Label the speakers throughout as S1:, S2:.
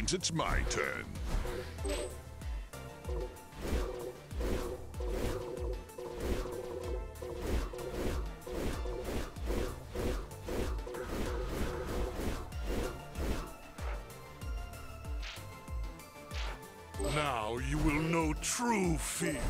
S1: seems it's my turn. Now you will know true fear.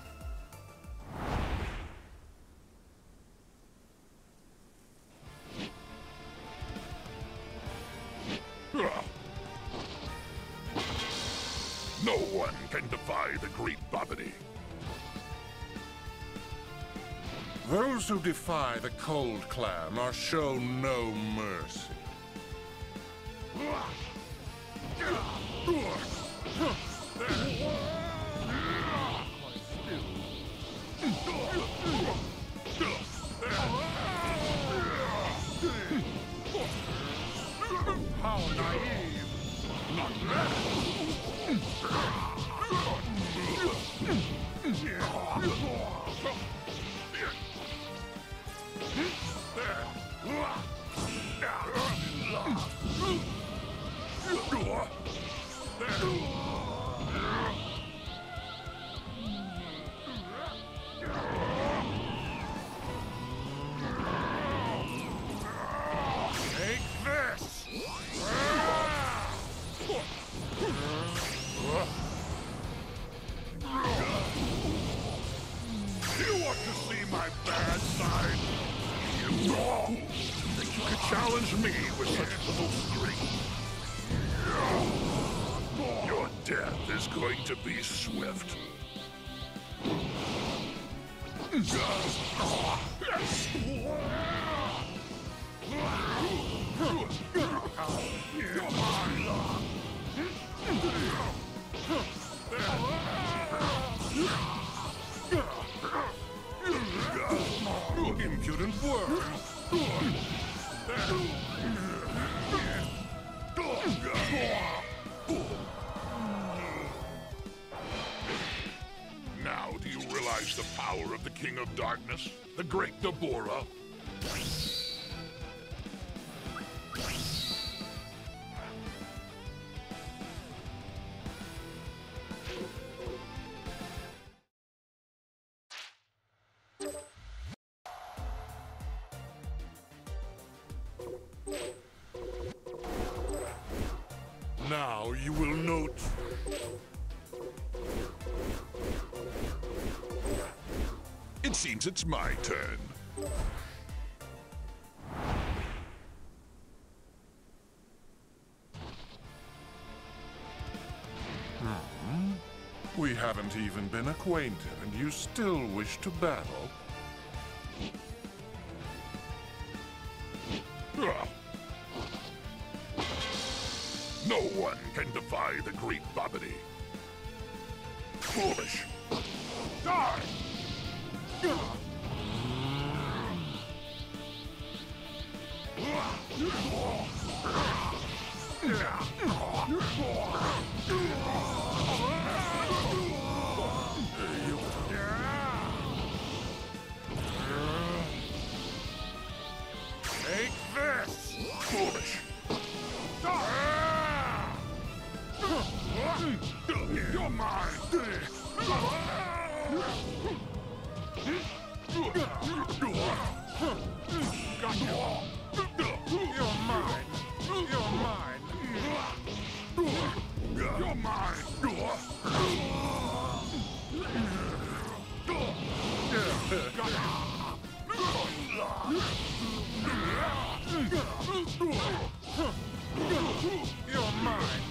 S1: No one can defy the great Babidi. Those who defy the Cold Clan are shown no mercy. How naive! Not bad! Take this! You want to see my bad side? You think you could challenge me with such little strength? Your death is going to be swift. Impudent worm! Now do you realize the power of the King of Darkness, the great Dabura? Now you will note. It seems it's my turn. We haven't even been acquainted, and you still wish to battle? No one can defy the great Babidi. Foolish. Die! Take this! Foolish. You're mine! Got you! You're mine! You're mine! You're mine! Got You're mine!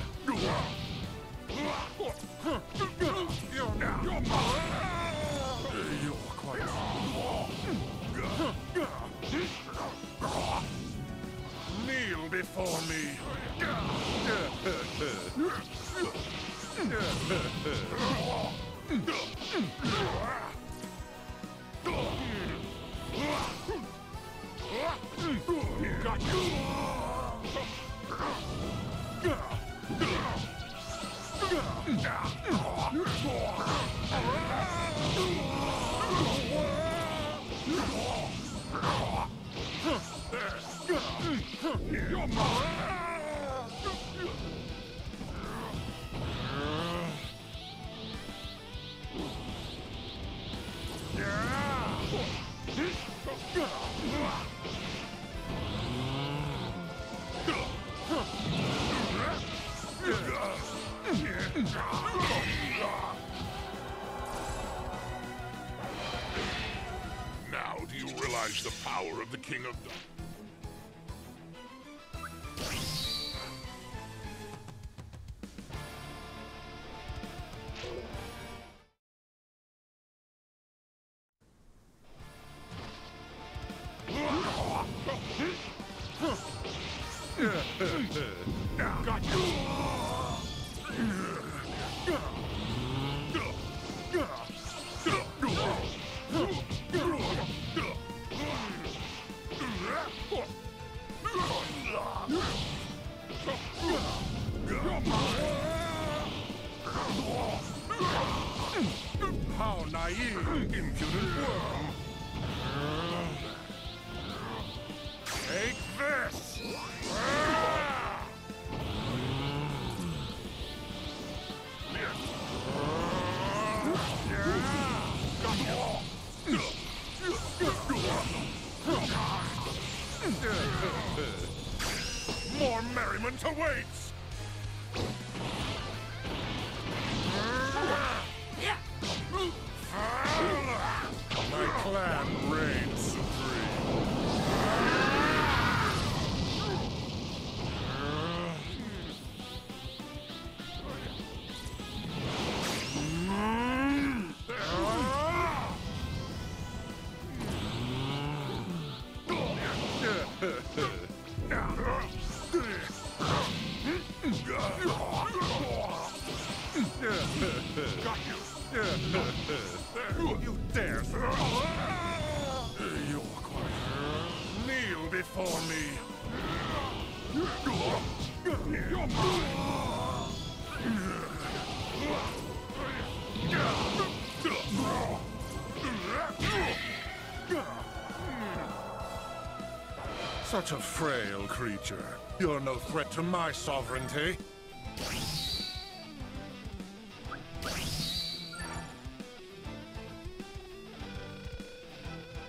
S1: You're mine! You're quite kneel before me! Got you! You're mine! Now do you realize the power of the King of the... Got you! How naive, impudent worm! Take this! More merriment awaits! My clan reigns supreme. Got you! You dare! You are quiet. Kneel before me. You're Such a frail creature. You're no threat to my sovereignty.